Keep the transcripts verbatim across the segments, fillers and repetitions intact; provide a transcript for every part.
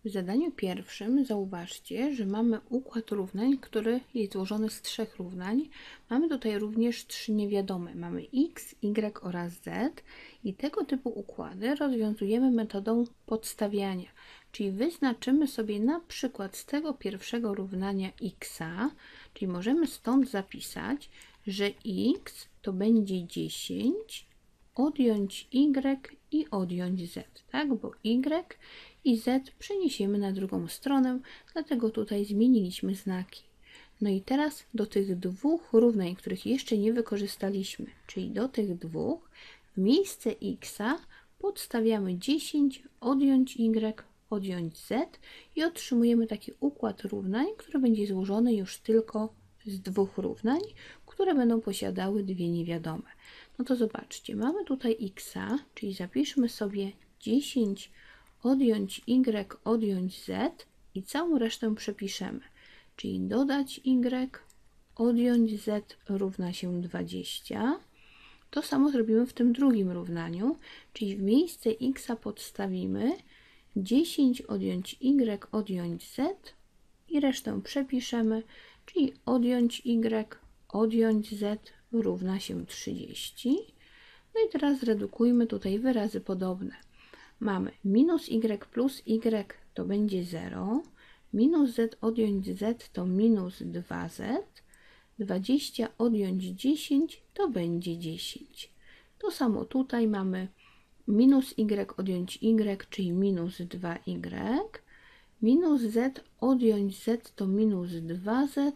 W zadaniu pierwszym zauważcie, że mamy układ równań, który jest złożony z trzech równań. Mamy tutaj również trzy niewiadome. Mamy x, y oraz z i tego typu układy rozwiązujemy metodą podstawiania. Czyli wyznaczymy sobie na przykład z tego pierwszego równania x, czyli możemy stąd zapisać, że x to będzie dziesięć, odjąć y i odjąć z, tak? Bo y i z przeniesiemy na drugą stronę, dlatego tutaj zmieniliśmy znaki. No i teraz do tych dwóch równań, których jeszcze nie wykorzystaliśmy, czyli do tych dwóch, w miejsce x podstawiamy dziesięć, odjąć y, odjąć z i otrzymujemy taki układ równań, który będzie złożony już tylko z dwóch równań, które będą posiadały dwie niewiadome. No to zobaczcie, mamy tutaj x, czyli zapiszmy sobie dziesięć, odjąć y, odjąć z i całą resztę przepiszemy. Czyli dodać y, odjąć z równa się dwadzieścia. To samo zrobimy w tym drugim równaniu, czyli w miejsce x podstawimy dziesięć, odjąć y, odjąć z i resztę przepiszemy, czyli odjąć y, odjąć z równa się trzydzieści. No i teraz zredukujmy tutaj wyrazy podobne. Mamy minus y plus y to będzie zero, minus z odjąć z to minus dwa z, dwadzieścia odjąć dziesięć to będzie dziesięć. To samo tutaj mamy minus y odjąć y, czyli minus dwa y, minus z odjąć z to minus dwa z,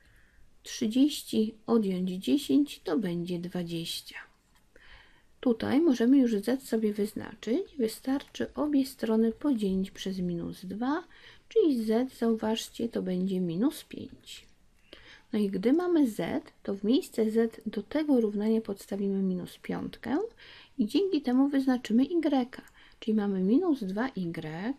trzydzieści odjąć dziesięć to będzie dwadzieścia. Tutaj możemy już z sobie wyznaczyć. Wystarczy obie strony podzielić przez minus dwa, czyli z, zauważcie, to będzie minus pięć. No i gdy mamy z, to w miejsce z do tego równania podstawimy minus piątkę i dzięki temu wyznaczymy y, czyli mamy minus dwa y,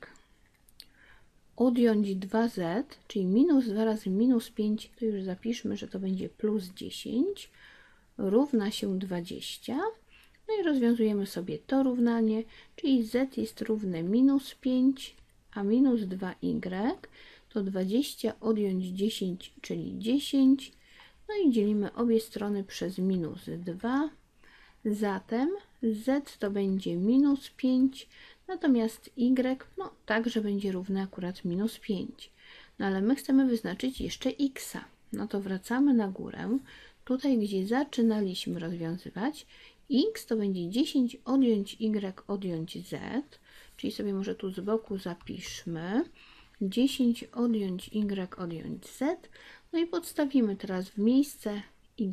odjąć dwa z, czyli minus dwa razy minus pięć, to już zapiszmy, że to będzie plus dziesięć, równa się dwadzieścia. No i rozwiązujemy sobie to równanie, czyli z jest równe minus pięć, a minus dwa y to dwadzieścia odjąć dziesięć, czyli dziesięć. No i dzielimy obie strony przez minus dwa. Zatem z to będzie minus pięć, natomiast y no także będzie równe akurat minus pięć. No ale my chcemy wyznaczyć jeszcze x. No to wracamy na górę, tutaj gdzie zaczynaliśmy rozwiązywać. X to będzie dziesięć odjąć y odjąć z, czyli sobie może tu z boku zapiszmy dziesięć odjąć y odjąć z, no i podstawimy teraz w miejsce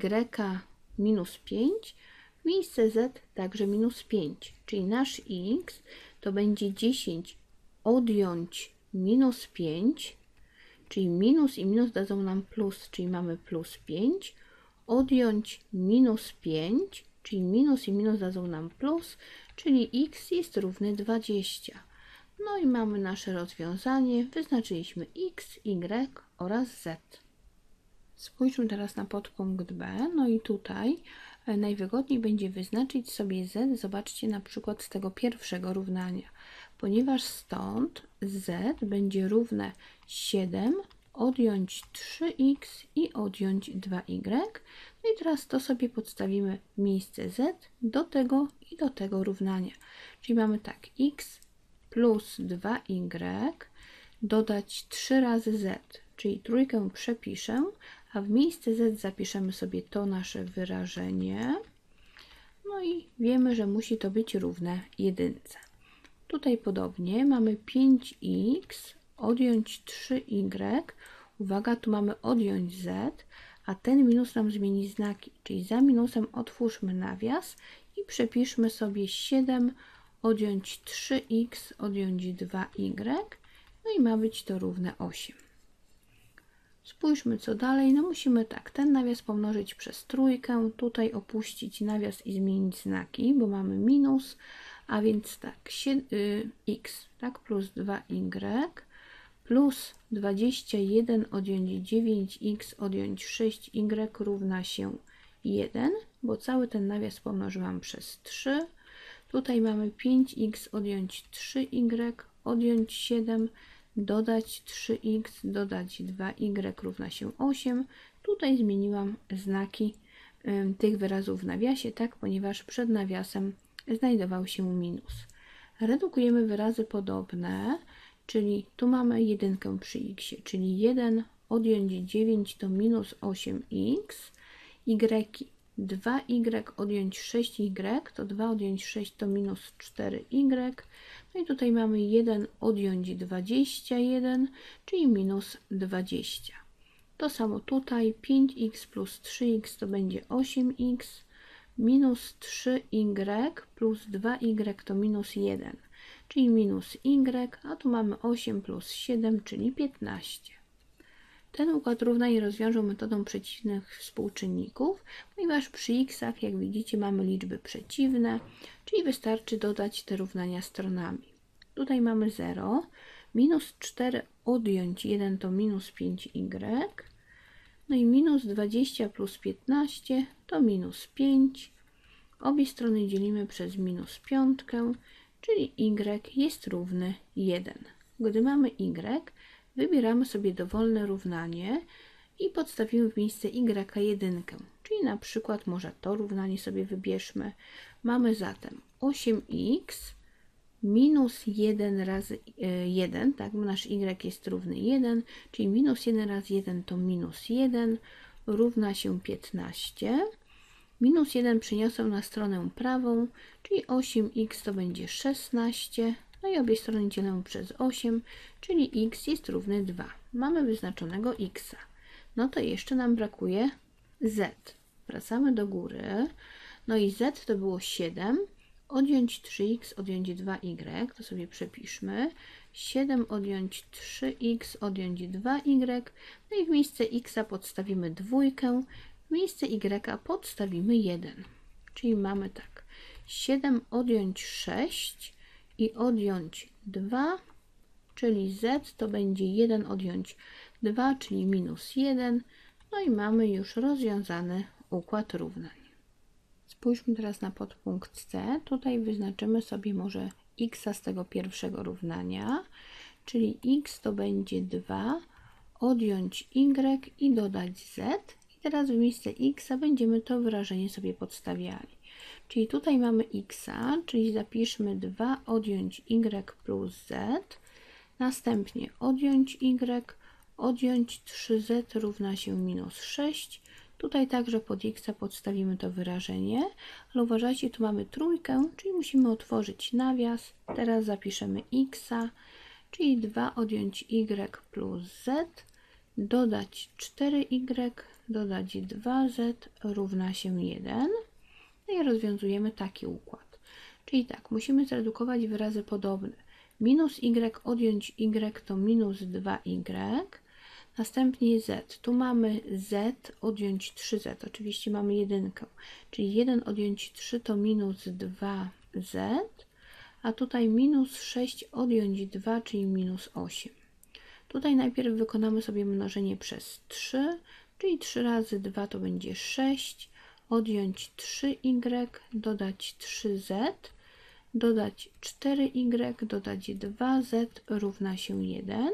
y minus pięć, w miejsce z także minus pięć, czyli nasz x to będzie dziesięć odjąć minus pięć, czyli minus i minus dadzą nam plus, czyli mamy plus pięć, odjąć minus pięć, czyli minus i minus dadzą nam plus, czyli x jest równy dwadzieścia. No i mamy nasze rozwiązanie. Wyznaczyliśmy x, y oraz z. Spójrzmy teraz na podpunkt B. No i tutaj najwygodniej będzie wyznaczyć sobie z. Zobaczcie na przykład z tego pierwszego równania. Ponieważ stąd z będzie równe siedem, odjąć trzy x i odjąć dwa y. No i teraz to sobie podstawimy w miejsce z do tego i do tego równania. Czyli mamy tak, x plus dwa y dodać trzy razy z, czyli trójkę przepiszę, a w miejsce z zapiszemy sobie to nasze wyrażenie. No i wiemy, że musi to być równe jedynce. Tutaj podobnie mamy pięć x odjąć trzy y. Uwaga, tu mamy odjąć z, a ten minus nam zmieni znaki, czyli za minusem otwórzmy nawias i przepiszmy sobie siedem odjąć trzy x odjąć dwa y, no i ma być to równe osiem. Spójrzmy co dalej, no musimy tak, ten nawias pomnożyć przez trójkę, tutaj opuścić nawias i zmienić znaki, bo mamy minus, a więc tak, x, tak, plus dwa y, plus dwadzieścia jeden odjąć dziewięć x odjąć sześć y równa się jeden, bo cały ten nawias pomnożyłam przez trzy. Tutaj mamy pięć x odjąć trzy y odjąć siedem, dodać trzy x, dodać dwa y równa się osiem. Tutaj zmieniłam znaki y, tych wyrazów w nawiasie, tak, ponieważ przed nawiasem znajdował się minus. Redukujemy wyrazy podobne, czyli tu mamy jedynkę przy x, czyli jeden odjąć dziewięć to minus osiem x, y, dwa y odjąć sześć y to dwa odjąć sześć to minus cztery y. No i tutaj mamy jeden odjąć dwadzieścia jeden, czyli minus dwadzieścia. To samo tutaj, pięć x plus trzy x to będzie osiem x, minus trzy y plus dwa y to minus jeden, czyli minus y, a tu mamy osiem plus siedem, czyli piętnaście. Ten układ równań rozwiążę metodą przeciwnych współczynników, ponieważ przy x'ach, jak widzicie, mamy liczby przeciwne, czyli wystarczy dodać te równania stronami. Tutaj mamy zero, minus cztery odjąć jeden to minus pięć y, no i minus dwadzieścia plus piętnaście to minus pięć. Obie strony dzielimy przez minus piątkę, czyli y jest równy jeden. Gdy mamy y, wybieramy sobie dowolne równanie i podstawimy w miejsce y jedynkę, czyli na przykład może to równanie sobie wybierzmy. Mamy zatem osiem x minus jeden razy jeden, tak, bo nasz y jest równy jeden, czyli minus jeden razy jeden to minus jeden, równa się piętnaście. Minus jeden przeniosę na stronę prawą, czyli osiem x to będzie szesnaście. No i obie strony dzielę przez osiem, czyli x jest równy dwa. Mamy wyznaczonego x. No to jeszcze nam brakuje z. Wracamy do góry. No i z to było siedem. Odjąć trzy x, odjąć dwa y, to sobie przepiszmy. siedem odjąć trzy x, odjąć dwa y. No i w miejsce x podstawimy dwójkę, w miejsce y podstawimy jeden. Czyli mamy tak, siedem odjąć sześć i odjąć dwa, czyli z to będzie jeden odjąć dwa, czyli minus jeden. No i mamy już rozwiązany układ równań. Spójrzmy teraz na podpunkt C. Tutaj wyznaczymy sobie może x z tego pierwszego równania, czyli x to będzie dwa, odjąć y i dodać z. I teraz w miejsce x będziemy to wyrażenie sobie podstawiali. Czyli tutaj mamy x, czyli zapiszmy dwa odjąć y plus z, następnie odjąć y, odjąć trzy z równa się minus sześć. Tutaj także pod x podstawimy to wyrażenie, ale uważajcie, tu mamy trójkę, czyli musimy otworzyć nawias. Teraz zapiszemy x, czyli dwa odjąć y plus z, dodać cztery y, dodać dwa z równa się jeden. No i rozwiązujemy taki układ. Czyli tak, musimy zredukować wyrazy podobne. Minus y odjąć y to minus dwa y. Następnie z. Tu mamy z odjąć trzy z. Oczywiście mamy jedynkę. Czyli jeden odjąć trzy to minus dwa z. A tutaj minus sześć odjąć dwa, czyli minus osiem. Tutaj najpierw wykonamy sobie mnożenie przez trzy, czyli trzy razy dwa to będzie sześć. Odjąć trzy y, dodać trzy z, dodać cztery y, dodać dwa z równa się jeden.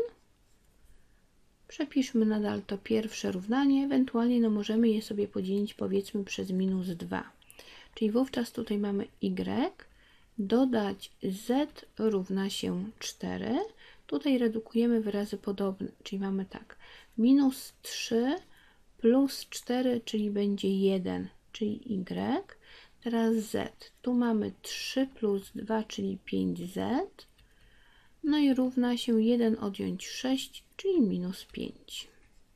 Przepiszmy nadal to pierwsze równanie, ewentualnie no możemy je sobie podzielić powiedzmy przez minus dwa. Czyli wówczas tutaj mamy y, dodać z równa się cztery. Tutaj redukujemy wyrazy podobne, czyli mamy tak, minus trzy plus cztery, czyli będzie jeden, czyli y. Teraz z. Tu mamy trzy plus dwa, czyli pięć z. No i równa się jeden odjąć sześć, czyli minus pięć.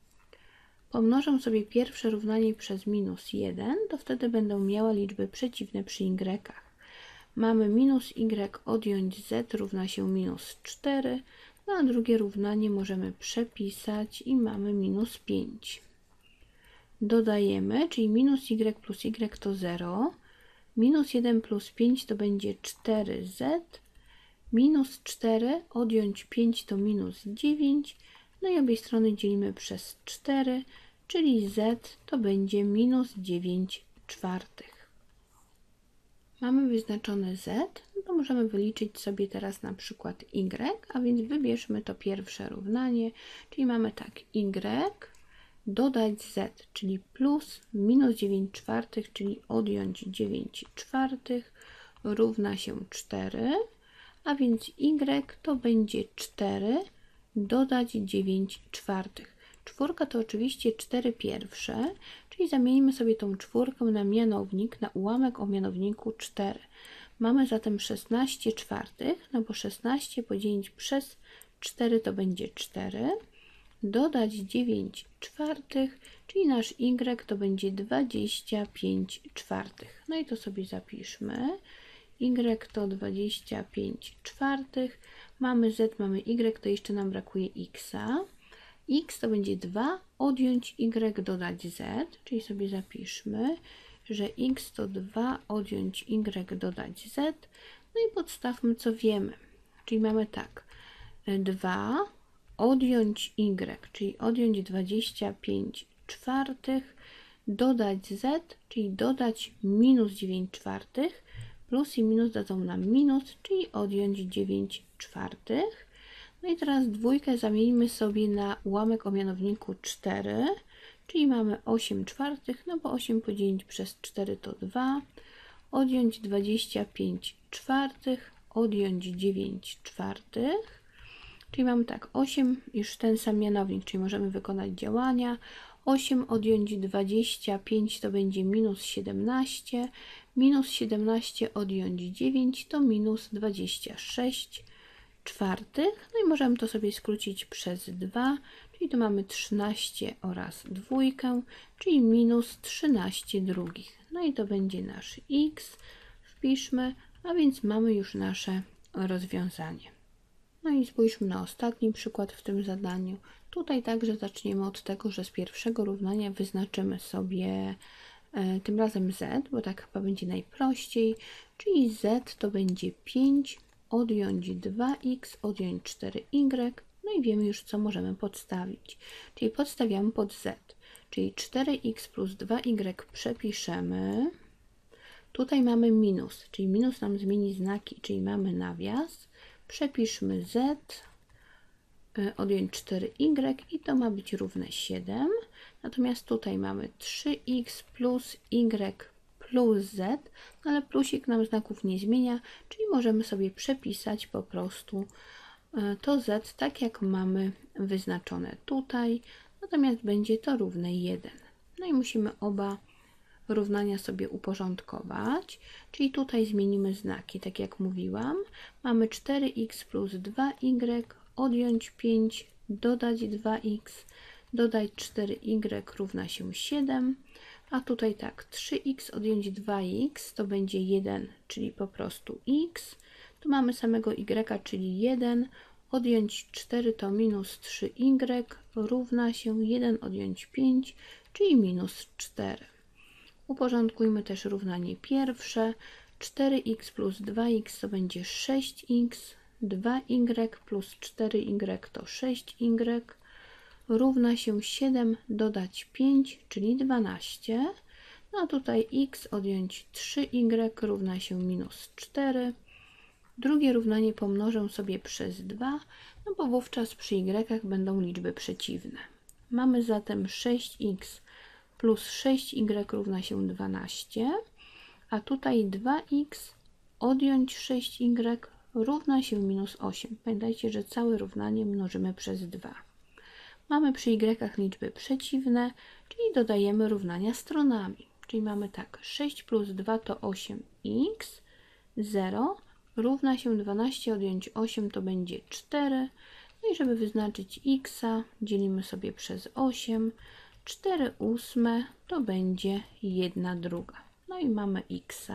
Pomnożę sobie pierwsze równanie przez minus jeden, to wtedy będę miała liczby przeciwne przy y. Mamy minus y odjąć z równa się minus cztery, no a drugie równanie możemy przepisać i mamy minus pięć. Dodajemy, czyli minus y plus y to zero, minus jeden plus pięć to będzie cztery z, minus cztery odjąć pięć to minus dziewięć, no i obie strony dzielimy przez cztery, czyli z to będzie minus dziewięć czwartych. Mamy wyznaczone z, no to możemy wyliczyć sobie teraz na przykład y, a więc wybierzmy to pierwsze równanie, czyli mamy tak, y dodać z, czyli plus minus dziewięć czwartych, czyli odjąć dziewięć czwartych równa się cztery, a więc y to będzie cztery dodać dziewięć czwartych. Czwórka to oczywiście cztery pierwsze, czyli zamienimy sobie tą czwórkę na mianownik, na ułamek o mianowniku cztery. Mamy zatem szesnaście czwartych, no bo szesnaście podzielić przez cztery to będzie cztery, dodać dziewięć czwartych, czyli nasz y to będzie dwadzieścia pięć czwartych. No i to sobie zapiszmy. Y to dwadzieścia pięć czwartych, mamy z, mamy y, to jeszcze nam brakuje x. X to będzie dwa, odjąć y, dodać z, czyli sobie zapiszmy, że x to dwa, odjąć y, dodać z. No i podstawmy, co wiemy. Czyli mamy tak, dwa, odjąć y, czyli odjąć dwadzieścia pięć czwartych, dodać z, czyli dodać minus dziewięć czwartych, plus i minus dadzą nam minus, czyli odjąć dziewięć czwartych. No i teraz dwójkę zamieńmy sobie na ułamek o mianowniku cztery, czyli mamy osiem czwartych, no bo osiem podzielić przez cztery to dwa, odjąć dwadzieścia pięć czwartych, odjąć dziewięć czwartych, czyli mamy tak, osiem, już ten sam mianownik, czyli możemy wykonać działania. osiem odjąć dwadzieścia pięć to będzie minus siedemnaście, minus siedemnaście odjąć dziewięć to minus dwadzieścia sześć czwartych, no i możemy to sobie skrócić przez dwa, czyli tu mamy trzynaście oraz dwójkę, czyli minus trzynaście drugich. No i to będzie nasz x, wpiszmy, a więc mamy już nasze rozwiązanie. No i spójrzmy na ostatni przykład w tym zadaniu. Tutaj także zaczniemy od tego, że z pierwszego równania wyznaczymy sobie e, tym razem z, bo tak chyba będzie najprościej, czyli z to będzie pięć, odjąć dwa x, odjąć cztery y, no i wiemy już, co możemy podstawić. Czyli podstawiamy pod z, czyli cztery x plus dwa y przepiszemy. Tutaj mamy minus, czyli minus nam zmieni znaki, czyli mamy nawias. Przepiszmy z, odjąć cztery y i to ma być równe siedem. Natomiast tutaj mamy trzy x plus y plus z, no ale plusik nam znaków nie zmienia, czyli możemy sobie przepisać po prostu to z tak jak mamy wyznaczone tutaj, natomiast będzie to równe jeden. No i musimy oba równania sobie uporządkować, czyli tutaj zmienimy znaki, tak jak mówiłam. Mamy cztery x plus dwa y, odjąć pięć, dodać dwa x, dodać cztery y równa się siedem, a tutaj tak, trzy x odjąć dwa x to będzie jeden, czyli po prostu x. Tu mamy samego y, czyli jeden, odjąć cztery to minus trzy y równa się jeden odjąć pięć, czyli minus cztery. Uporządkujmy też równanie pierwsze. cztery x plus dwa x to będzie sześć x, dwa y plus cztery y to sześć y, równa się siedem dodać pięć, czyli dwanaście. No a tutaj x odjąć trzy y równa się minus cztery. Drugie równanie pomnożę sobie przez dwa, no bo wówczas przy y będą liczby przeciwne. Mamy zatem sześć x plus sześć y równa się dwanaście, a tutaj dwa x odjąć sześć y równa się minus osiem. Pamiętajcie, że całe równanie mnożymy przez dwa. Mamy przy y liczby przeciwne, czyli dodajemy równania stronami. Czyli mamy tak, sześć plus dwa to osiem x, zero równa się dwanaście odjąć osiem to będzie cztery. No i żeby wyznaczyć x, dzielimy sobie przez osiem. cztery ósme to będzie jedna druga. No i mamy x.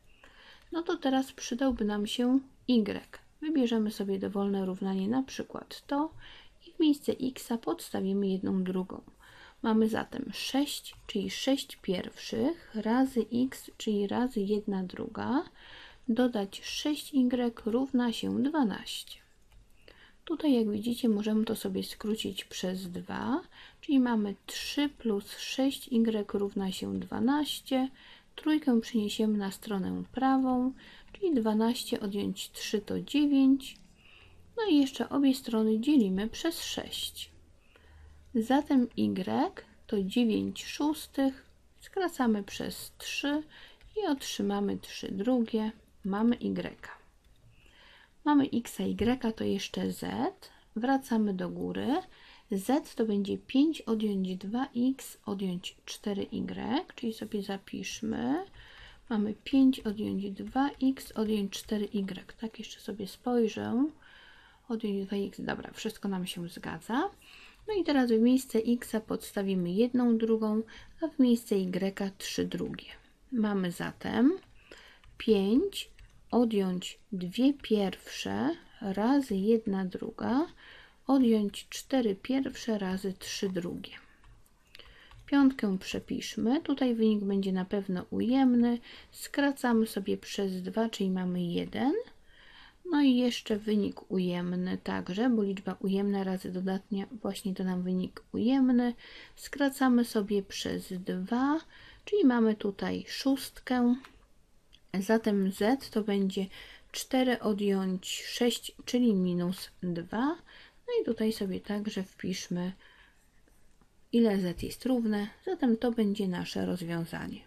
No to teraz przydałby nam się y. Wybierzemy sobie dowolne równanie, na przykład to, i w miejsce x podstawimy jedną drugą. Mamy zatem sześć, czyli sześć pierwszych, razy x, czyli razy jedna druga, dodać sześć y równa się dwanaście. Tutaj, jak widzicie, możemy to sobie skrócić przez dwa, czyli mamy trzy plus sześć y równa się dwanaście, Trójkę przeniesiemy na stronę prawą, czyli dwanaście odjąć trzy to dziewięć. No i jeszcze obie strony dzielimy przez sześć. Zatem y to dziewięć szóstych. Skracamy przez trzy i otrzymamy trzy drugie. Mamy y. Mamy x, a y to jeszcze z. Wracamy do góry. Z to będzie pięć odjąć dwa x odjąć cztery y, czyli sobie zapiszmy. Mamy pięć odjąć dwa x odjąć cztery y. Tak, jeszcze sobie spojrzę. Odjąć dwa x, dobra, wszystko nam się zgadza. No i teraz w miejsce x podstawimy jedną drugą, a w miejsce y trzy drugie. Mamy zatem pięć odjąć dwie pierwsze razy jedna druga odjąć cztery pierwsze razy trzy drugie. Piątkę przepiszmy. Tutaj wynik będzie na pewno ujemny. Skracamy sobie przez dwa, czyli mamy jeden. No i jeszcze wynik ujemny także, bo liczba ujemna razy dodatnia właśnie to nam wynik ujemny. Skracamy sobie przez dwa, czyli mamy tutaj szóstkę. Zatem z to będzie cztery odjąć sześć, czyli minus dwa. No i tutaj sobie także wpiszmy, ile z jest równe. Zatem to będzie nasze rozwiązanie.